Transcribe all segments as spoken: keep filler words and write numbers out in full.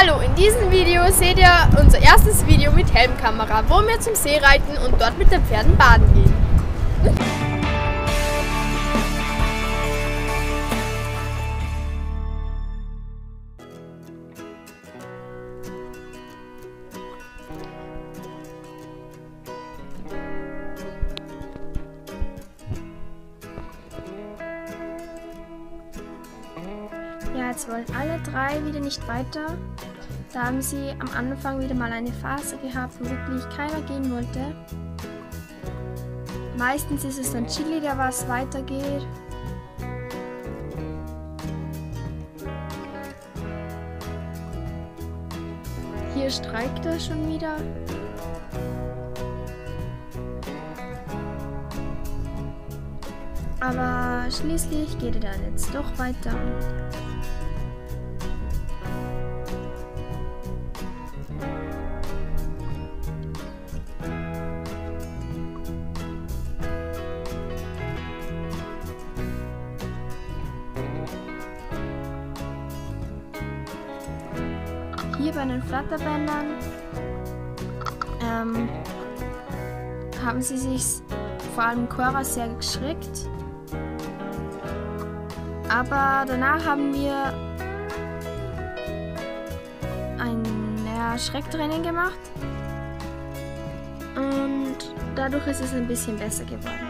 Hallo, in diesem Video seht ihr unser erstes Video mit Helmkamera, wo wir zum See reiten und dort mit den Pferden baden gehen. Ja, jetzt wollen alle drei wieder nicht weiter. Da haben sie am Anfang wieder mal eine Phase gehabt, wo wirklich keiner gehen wollte. Meistens ist es dann Chili, der was weitergeht. Hier streikt er schon wieder. Aber schließlich geht er dann jetzt doch weiter. Hier bei den Flatterbändern ähm, haben sie sich, vor allem Cora, sehr geschreckt. Aber danach haben wir ein ja, Schrecktraining gemacht und dadurch ist es ein bisschen besser geworden.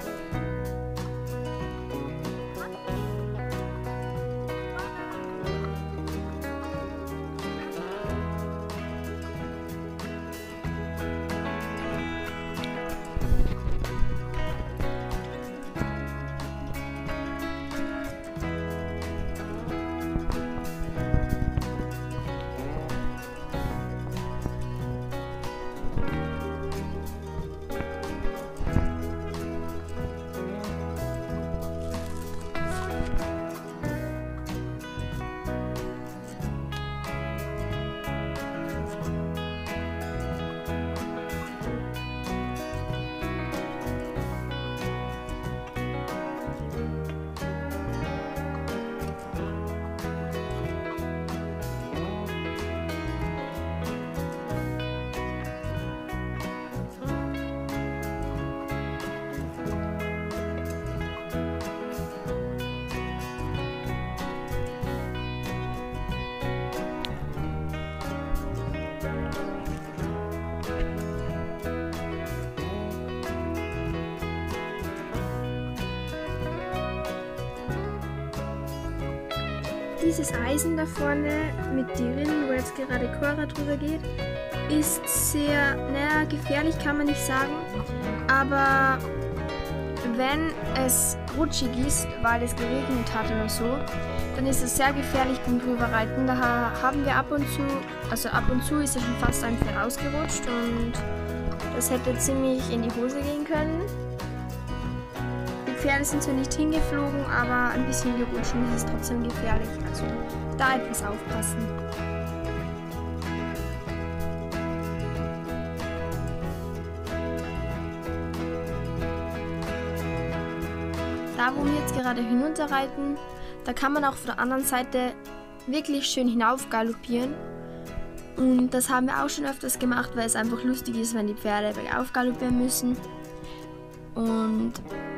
Dieses Eisen da vorne mit den Rinnen, wo jetzt gerade Cora drüber geht, ist sehr, naja, gefährlich kann man nicht sagen, aber wenn es rutschig ist, weil es geregnet hat oder so, dann ist es sehr gefährlich beim Drüberreiten. Da haben wir ab und zu, also ab und zu ist es schon fast ein Pferd ausgerutscht und das hätte ziemlich in die Hose gehen können. Die Pferde sind zwar nicht hingeflogen, aber ein bisschen gerutscht und es ist trotzdem gefährlich. Also da etwas aufpassen. Da, wo wir jetzt gerade hinunterreiten, da kann man auch von der anderen Seite wirklich schön hinauf galoppieren. Und das haben wir auch schon öfters gemacht, weil es einfach lustig ist, wenn die Pferde bergauf galoppieren müssen. Und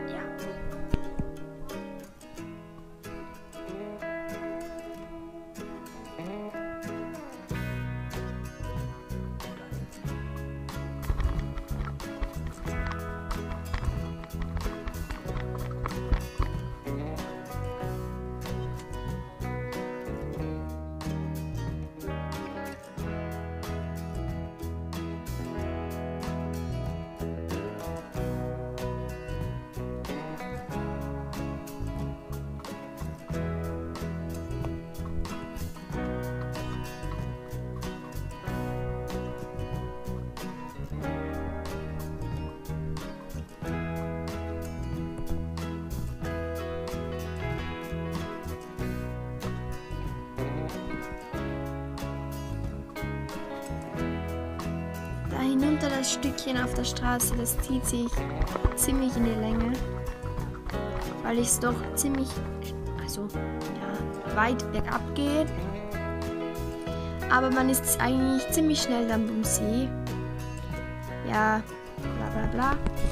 hinunter das Stückchen auf der Straße, das zieht sich ziemlich in die Länge, weil es doch ziemlich, also ja, weit bergab geht. aber man ist eigentlich ziemlich schnell dann beim See. Ja, bla bla bla.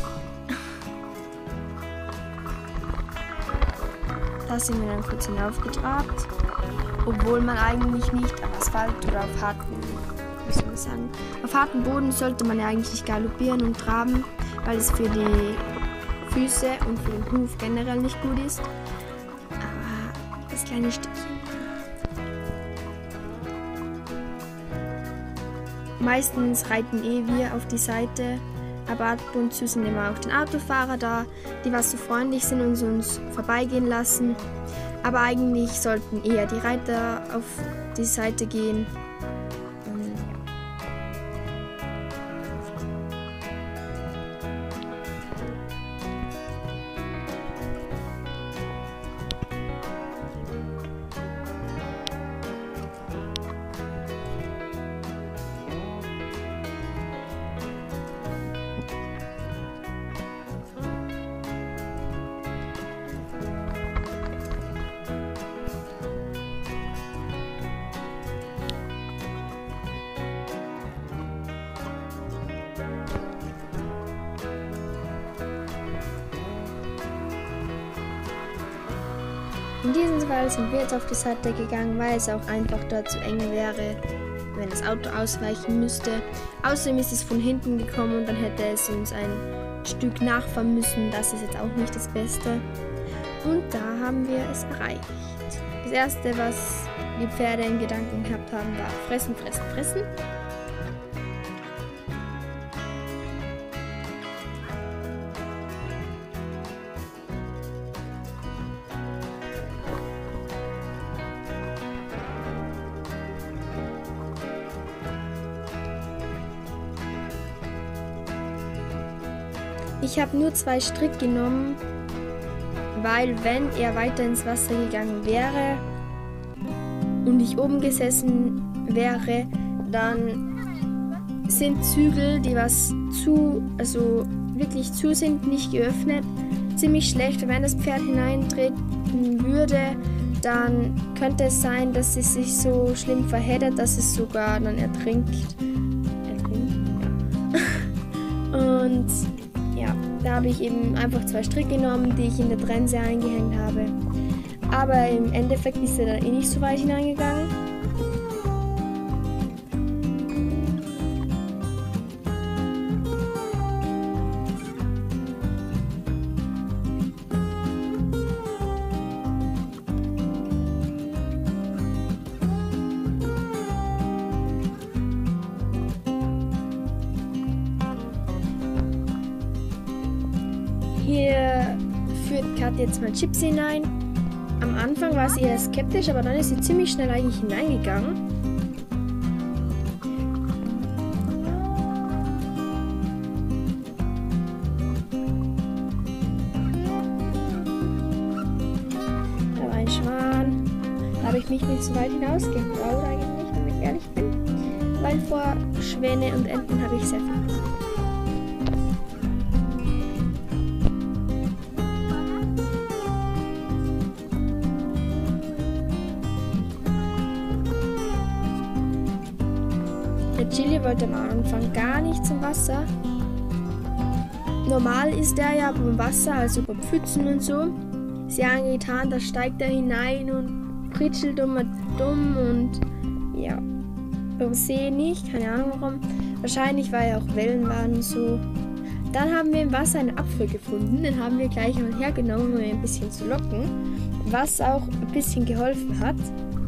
Da sind wir dann kurz hinaufgetrabt, obwohl man eigentlich nicht auf Asphalt oder auf harten, wie soll man sagen, auf harten Boden sollte man ja eigentlich galoppieren und traben, weil es für die Füße und für den Huf generell nicht gut ist. Aber das kleine Stückchen. Meistens reiten eh wir auf die Seite, aber ab und zu sind immer auch den Autofahrer da, die was so freundlich sind und uns vorbeigehen lassen. Aber eigentlich sollten eher die Reiter auf die Seite gehen. Und ja. In diesem Fall sind wir jetzt auf die Seite gegangen, weil es auch einfach dort zu eng wäre, wenn das Auto ausweichen müsste. Außerdem ist es von hinten gekommen und dann hätte es uns ein Stück nachfahren müssen. Das ist jetzt auch nicht das Beste. Und da haben wir es erreicht. Das erste, was die Pferde in Gedanken gehabt haben, war fressen, fressen, fressen. Ich habe nur zwei Strick genommen, weil wenn er weiter ins Wasser gegangen wäre und ich oben gesessen wäre, dann sind Zügel, die was zu, also wirklich zu sind, nicht geöffnet, ziemlich schlecht. Wenn das Pferd hineintreten würde, dann könnte es sein, dass es sich so schlimm verheddert, dass es sogar dann ertrinkt. Ertrinkt? Ja. Und ja, da habe ich eben einfach zwei Strick genommen, die ich in der Trense eingehängt habe. Aber im Endeffekt ist er da eh nicht so weit hineingegangen. Hier führt Kat jetzt mal Chips hinein. Am Anfang war sie eher skeptisch, aber dann ist sie ziemlich schnell eigentlich hineingegangen. Da war ein Schwan. Da habe ich mich nicht so weit hinausgetraut eigentlich, wenn ich ehrlich bin. Weil vor Schwäne und Enten habe ich sehr viel. Der Chili wollte am Anfang gar nicht zum Wasser. Normal ist er ja beim Wasser, also bei Pfützen und so. Sehr angetan, da steigt er hinein und pritschelt dumm und dumm und ja, beim See nicht, keine Ahnung warum. Wahrscheinlich, weil ja auch Wellen waren und so. Dann haben wir im Wasser einen Apfel gefunden, den haben wir gleich mal hergenommen, um ihn ein bisschen zu locken, was auch ein bisschen geholfen hat.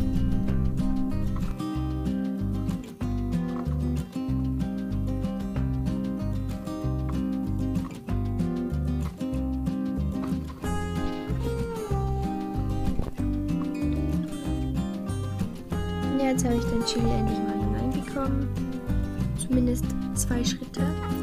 Jetzt habe ich den Chili endlich mal hineinbekommen. Zumindest zwei Schritte.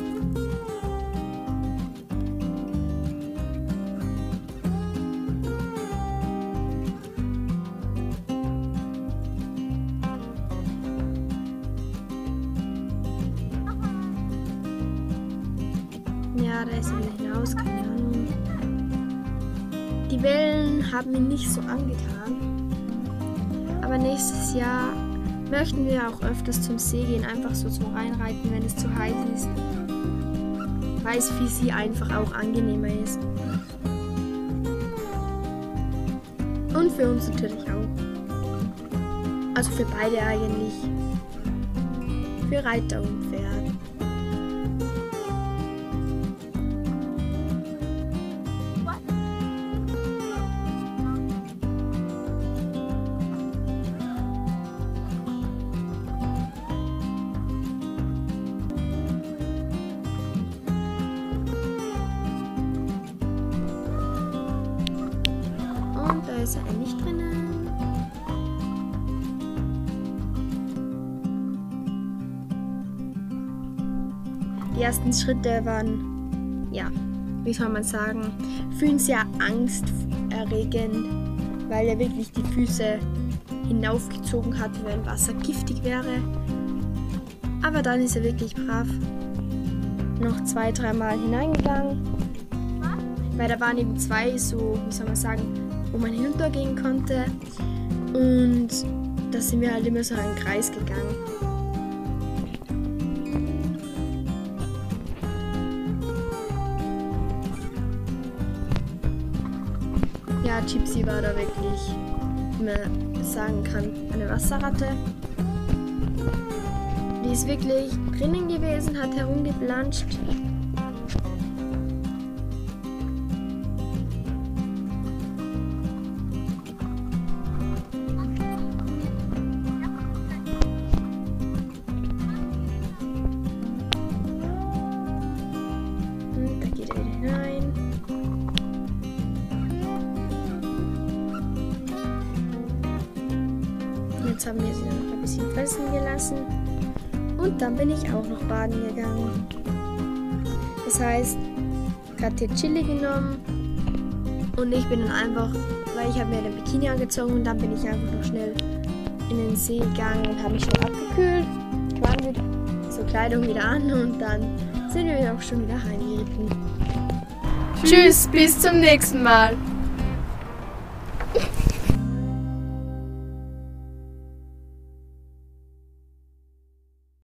Ja, da ist er wieder hinaus, keine Ahnung. Die Wellen haben ihn nicht so angetan. Aber nächstes Jahr möchten wir auch öfters zum See gehen, einfach so zum Reinreiten, wenn es zu heiß ist. Weil es für sie einfach auch angenehmer ist. Und für uns natürlich auch. Also für beide eigentlich. Für Reiter und Pferd. Und da ist er nicht drinnen. Die ersten Schritte waren, ja, wie soll man sagen, fühlen sehr angsterregend, weil er wirklich die Füße hinaufgezogen hat, wie wenn Wasser giftig wäre. Aber dann ist er wirklich brav noch zwei, dreimal hineingegangen, weil da waren eben zwei so, wie soll man sagen, wo man hinuntergehen konnte, und da sind wir halt immer so einen Kreis gegangen. Ja, Gypsy war da wirklich, wie man sagen kann, eine Wasserratte. Die ist wirklich drinnen gewesen, hat herumgeplanscht. Und da geht er wieder hinein. Jetzt haben wir sie noch ein bisschen fressen gelassen und dann bin ich auch noch baden gegangen. Das heißt, ich hatte hier Chili genommen und ich bin dann einfach, weil ich habe mir den Bikini angezogen und dann bin ich einfach noch schnell in den See gegangen und habe mich schon abgekühlt, kam mit so Kleidung wieder an und dann sind wir auch schon wieder heimgeritten. Tschüss, bis zum nächsten Mal.